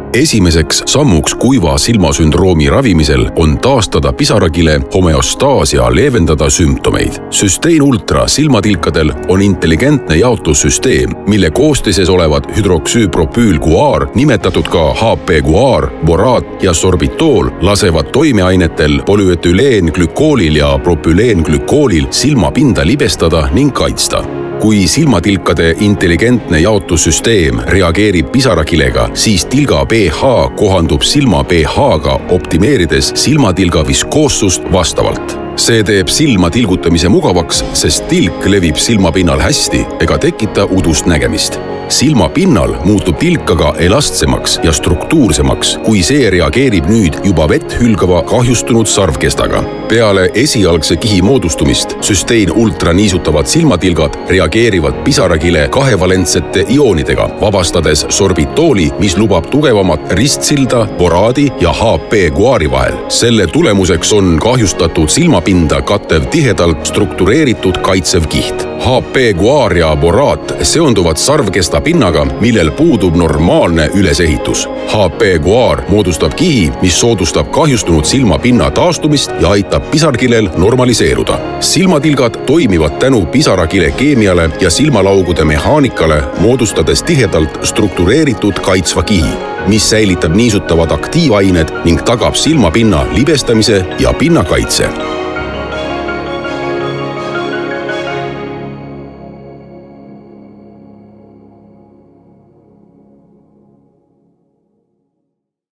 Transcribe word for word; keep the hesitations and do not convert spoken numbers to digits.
Esimeseks sammuks kuiva silmasündroomi ravimisel on taastada pisarakile homeostaas ja leevendada sümptomeid. Systane Ultra silmatilkadel on intelligentne jaotussüsteem, mille koostises olevad hüdroksüüpropüülguaar, nimetatud ka H P-guaar, boraat ja sorbitool, lasevad toimeainetel polüetüleenglükoolil ja propüleenglükoolil silmapinda libestada ning kaitsta. Kui silmatilkade intelligentne jaotussüsteem reageerib pisarakilega, siis tilga pH kohandub silma pH-ga, optimeerides silmatilga viskoossust vastavalt. See teeb silma tilgutamise mugavaks, sest tilk levib silmapinnal hästi ega tekita udust nägemist. Silmapinnal muutub tilk aga elastsemaks ja struktuursemaks, kui see reageerib nüüd juba vett hülgava kahjustunud sarvkestaga. Peale esialgse kihi moodustumist Systane Ultra niisutavad silmatilgad reageerivad pisarakile kahevalentsete ioonidega, vabastades sorbitooli, mis lubab tugevamat ristsilda boraadi ja H P-guaari vahel. Selle tulemuseks on kahjustatud silmapinda kattev tihedalt struktureeritud kaitsev kiht. H P-guaar ja boraat seonduvad sarvkesta pinnaga, millel puudub normaalne ülesehitus. H P-guaar moodustab kihi, mis soodustab kahjustunud silmapinna taastumist ja aitab pisarkilel normaliseeruda. Silmatilgad toimivad tänu pisarakile keemiale ja silmalaugude mehaanikale, moodustades tihedalt struktureeritud kaitsva kihi, mis säilitab niisutavad aktiivained ning tagab silmapinna libestamise ja pinnakaitse.